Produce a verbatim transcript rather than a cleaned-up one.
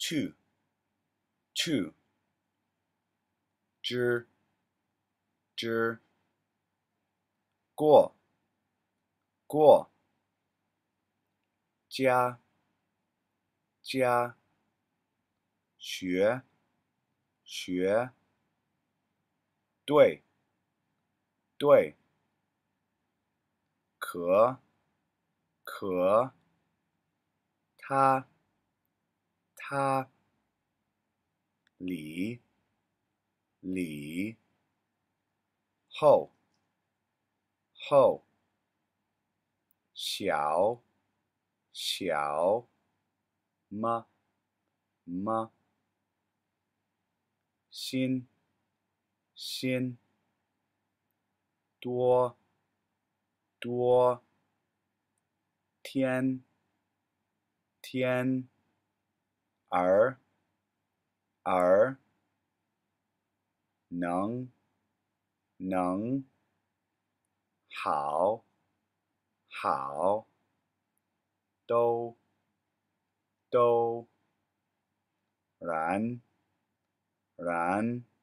去去之之过过家家学学对对可可他他里里后后小小么么心心多多天天儿儿能能好好都都然然